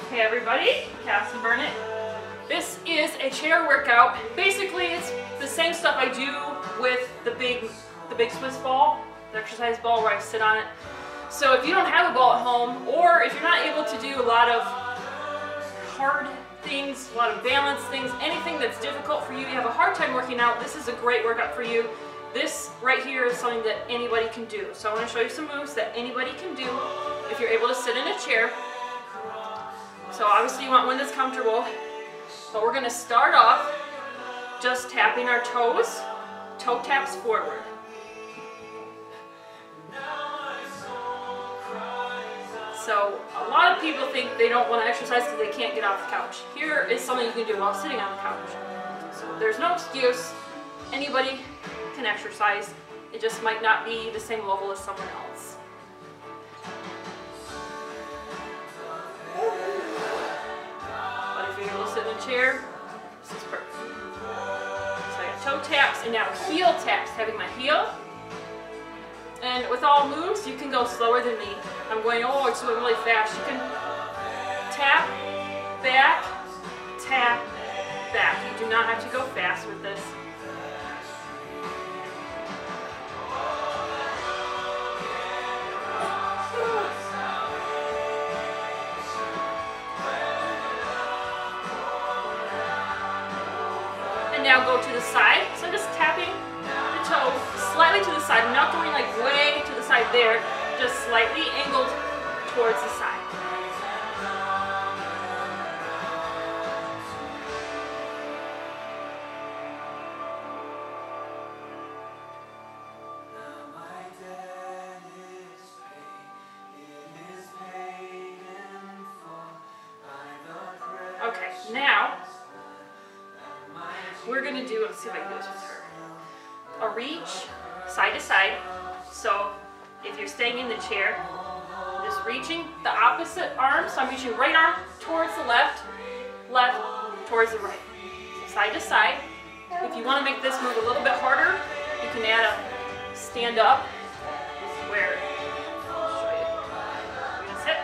Hey everybody, Cassie Burnett. This is a chair workout. Basically, it's the same stuff I do with the big Swiss ball, the exercise ball where I sit on it. So if you don't have a ball at home, or if you're not able to do a lot of hard things, a lot of balance things, anything that's difficult for you, you have a hard time working out, this is a great workout for you. This right here is something that anybody can do. So I want to show you some moves that anybody can do if you're able to sit in a chair. So obviously you want one that's comfortable, but we're going to start off just tapping our toes, toe taps forward. So a lot of people think they don't want to exercise because they can't get off the couch. Here is something you can do while sitting on the couch. So there's no excuse. Anybody can exercise. It just might not be the same level as someone else. But if you're able to sit in a chair, this is perfect. So I got toe taps and now heel taps, having my heel. And with all moves, you can go slower than me. I'm going, oh, it's going really fast. You can tap, back, tap, back. You do not have to go fast with this. And now go to the side. So I'm just tapping the toe slightly to the side. I'm not going like way to the side there, just slightly angled towards the side. Okay, now we're going to do, let's see if I can do this with her, a reach side to side. So if you're staying in the chair, just reaching the opposite arm. So I'm reaching right arm towards the left, left towards the right. So side to side. If you want to make this move a little bit harder, you can add a stand up where, I'll show you. We're going to sit,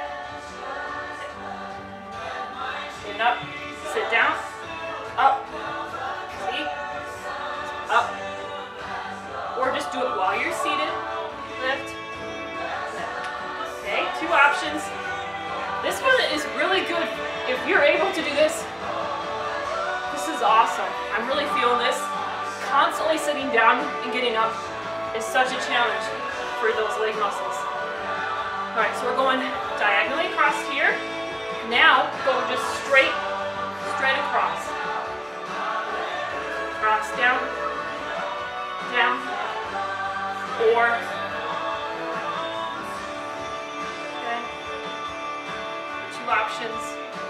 stand up, sit down, up, see, up. Or just do it while you're seated. Lift, lift. Okay, two options. This one is really good if you're able to do this. This is awesome. I'm really feeling this. Constantly sitting down and getting up is such a challenge for those leg muscles. All right, so we're going diagonally across here. Now go just straight across. Cross down, down. Or, okay, two options.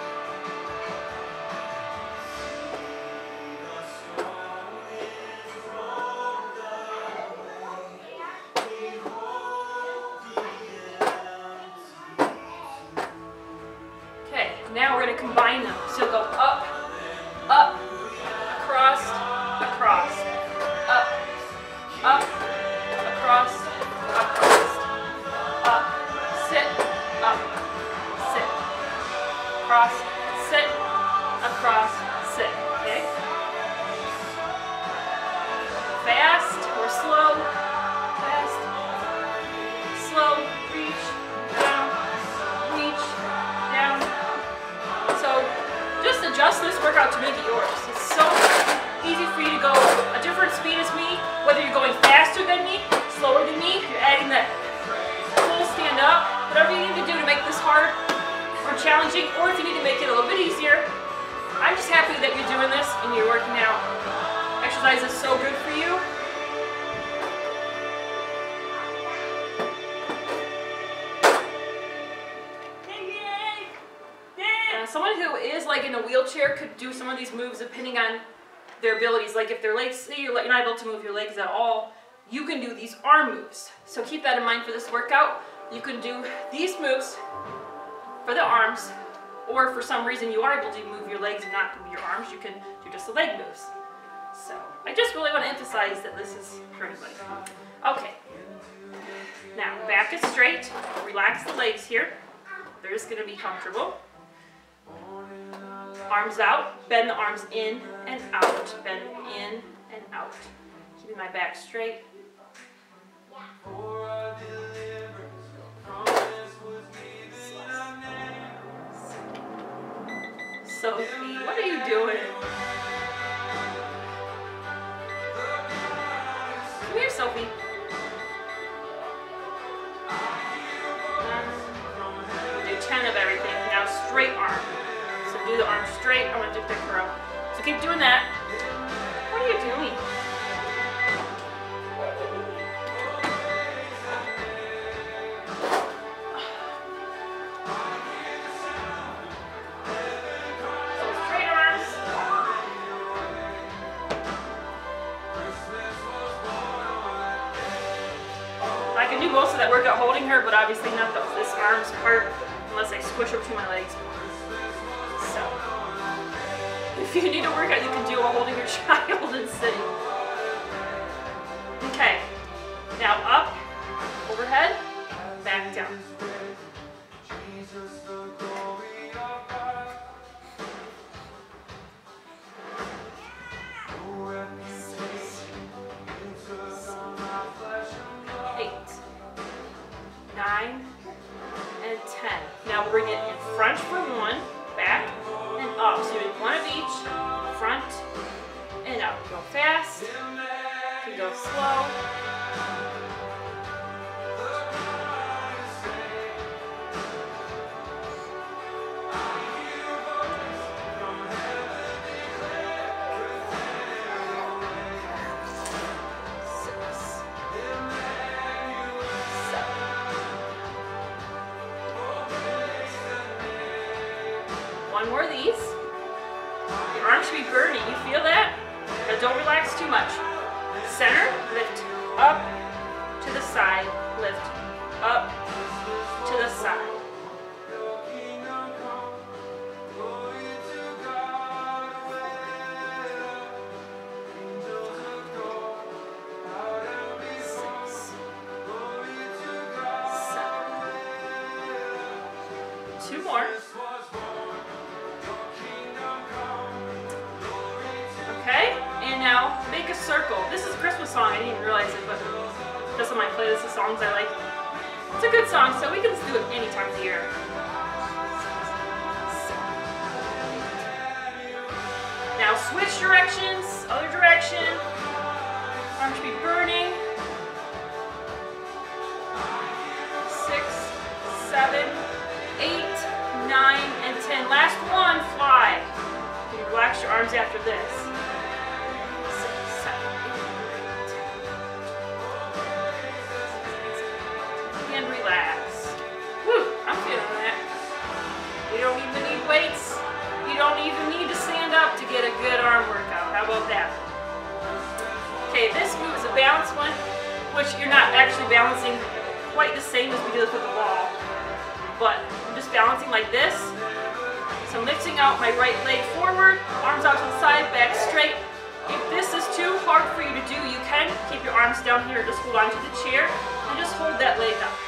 Okay, now we're going to combine them. So go up, up, across, across, up, up, across, across, up, sit, across, sit, across, sit, okay? Fast or slow, fast, slow, reach, down, so just adjust this workout to make it yours. It's so easy for you to go a different speed as me, whether you're going faster than me, slower than me, you're adding that full stand up, whatever you need to do to make this hard or challenging, or if you need to make it a little bit easier. I'm just happy that you're doing this and you're working out. Exercise is so good for you. Someone who is like in a wheelchair could do some of these moves depending on their abilities. Like if their legs, say you're not able to move your legs at all, you can do these arm moves. So keep that in mind for this workout. You can do these moves for the arms, or for some reason you are able to move your legs and not move your arms, you can do just the leg moves. So I just really want to emphasize that this is for anybody. Okay. Now back is straight. Relax the legs here. They're just going to be comfortable. Arms out, bend the arms in and out, bend in and out. Keeping my back straight. Sophie, what are you doing? Come here, Sophie. Do 10 of everything. Now straight arm. So do the arm straight. I want to do the curl. So keep doing that. What are you doing? I can do most of that workout holding her, but obviously not this arms part unless I squish her between my legs. So, if you need a workout, you can do while holding your child and sitting. Okay, now up, overhead, back down. And 10. Now we'll bring it in front for 1, back, and up. So you do 1 of each, front, and up. Go fast, you can go slow. One more of these. Your arms should be burning. You feel that? But don't relax too much. Center, lift up to the side, lift up to the side. Two more. Okay, and now make a circle. This is a Christmas song, I didn't even realize it, but that's on my playlist of songs I like. It's a good song, so we can just do it any time of the year. Now switch directions, other direction. Arms should be burning. 6, 7, 8, 9, and 10. Last one, fly. You can relax your arms after this. 6, 7, 8, 9, 10. And relax. Woo, I'm feeling that. You don't even need weights. You don't even need to stand up to get a good arm workout. How about that? Okay, this move is a balance one, which you're not actually balancing quite the same as we did with the wall. But I'm just balancing like this. So I'm lifting out my right leg forward, arms out to the side, back straight. If this is too hard for you to do, you can keep your arms down here, just hold on to the chair, and just hold that leg up.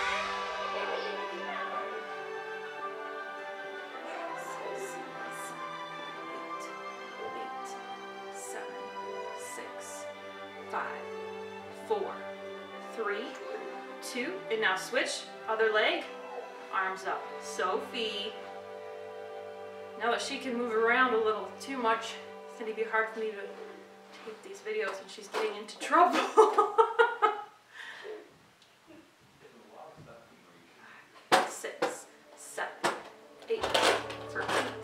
7, 6, 5, 4, 3, 2, and now switch, other leg. Arms up. Sophie. Now that she can move around a little too much, it's going to be hard for me to tape these videos when she's getting into trouble. 6, 7, 8, 7,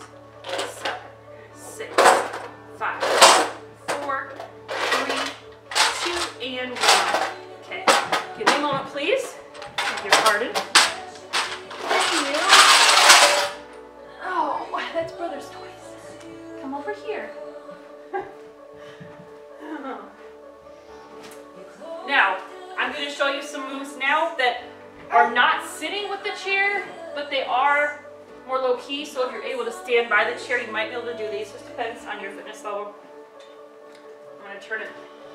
6, 5, 4, 3, 2, and 1. Okay. Give me a moment, please. Beg your pardon. Oh, that's brother's toys. Come over here. Now, I'm going to show you some moves now that are not sitting with the chair, but they are more low-key, so if you're able to stand by the chair, you might be able to do these. Just depends on your fitness level. I'm going to turn it.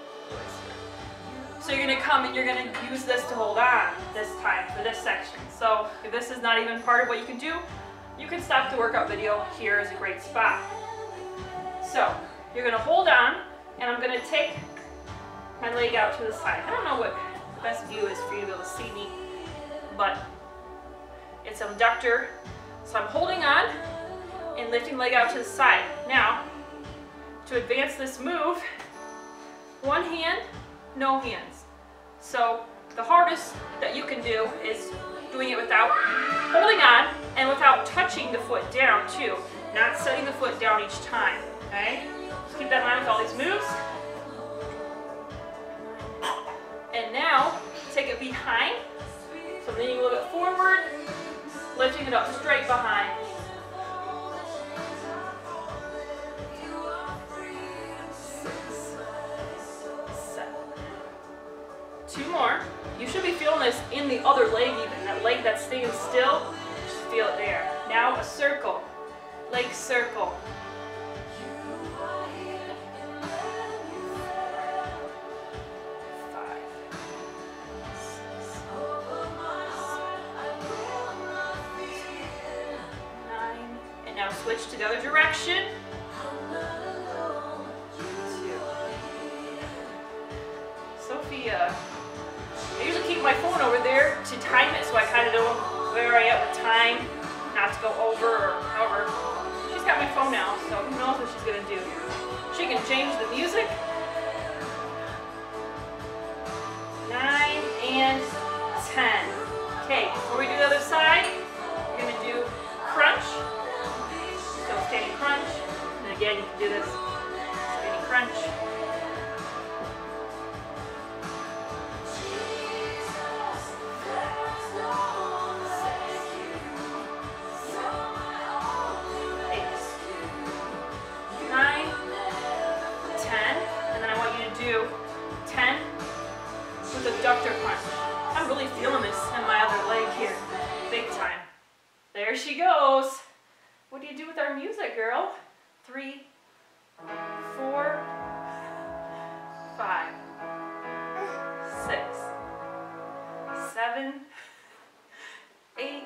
So you're going to come and you're going to use this to hold on this time for this section. So if this is not even part of what you can do, you can stop the workout video. Here is a great spot. So you're gonna hold on, and I'm gonna take my leg out to the side. I don't know what the best view is for you to be able to see me, but it's abductor. So I'm holding on and lifting leg out to the side. Now, to advance this move, one hand, no hands. So the hardest that you can do is doing it without holding on and without touching the foot down too. Not setting the foot down each time, okay? Just keep that in mind with all these moves. And now, take it behind. So leaning a little bit forward, lifting it up straight behind. 6, 7. 2 more. You should be feeling this in the other leg even. That leg that's staying still, just feel it there. Now a circle. Leg circle. 9. And now switch to the other direction. 2. Sophia. I usually keep my phone over there to time it so I kind of know where I am with time, not to go over or however. She's got my phone now, so who knows what she's going to do. She can change the music. 9 and 10. Okay, before we do the other side, we're going to do crunch. So standing crunch. And again, you can do this standing crunch. 10 with abductor crunch. I'm really feeling this in my other leg here, big time. There she goes. What do you do with our music, girl? 3, 4, 5, 6, 7, 8,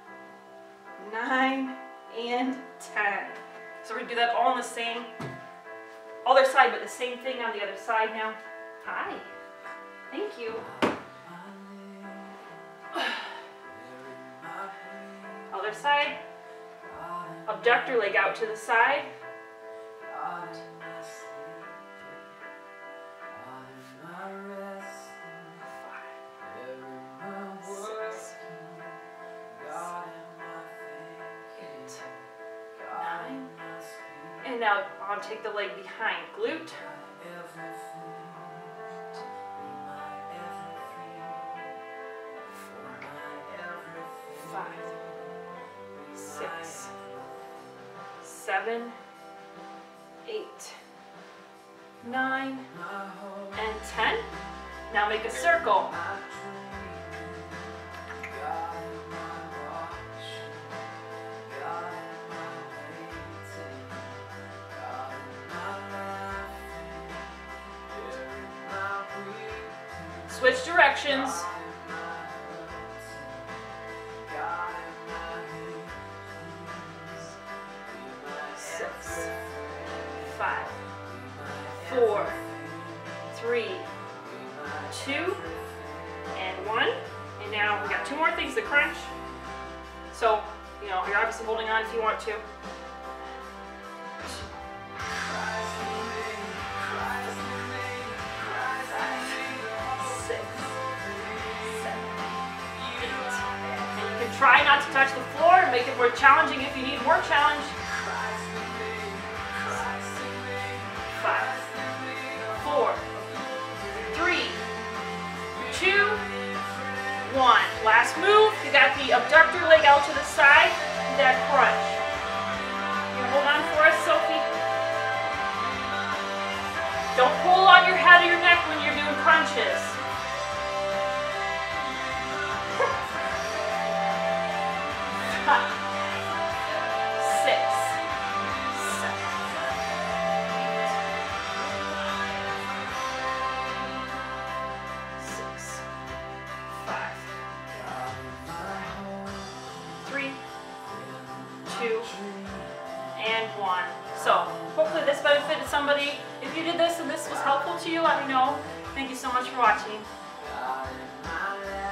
9, and 10. So we're gonna do that all on the same other side, but the same thing on the other side now. Hi. Thank you. Other side. Abductor leg out to the side. 5, 6, 7, 8, 9. And now I'll take the leg behind. Glute. 5, 6, 7, 8, 9, and 10. Now make a circle. Switch directions. 6, 5, 4, 3, 2, and 1. And now we got 2 more things to crunch. So, you're obviously holding on if you want to. 6, 7, 8. And you can try not to touch the floor and make it more challenging if you need more challenge. 5, 4, 3, 2, 1. Last move. You got the abductor leg out to the side. That crunch. You hold on for us, Sophie. Don't pull on your head or your neck when you're doing crunches. 5, 6, 7, 6, 5, 3, 2, and 1. So hopefully this benefited somebody. If you did this and this was helpful to you, let me know. Thank you so much for watching.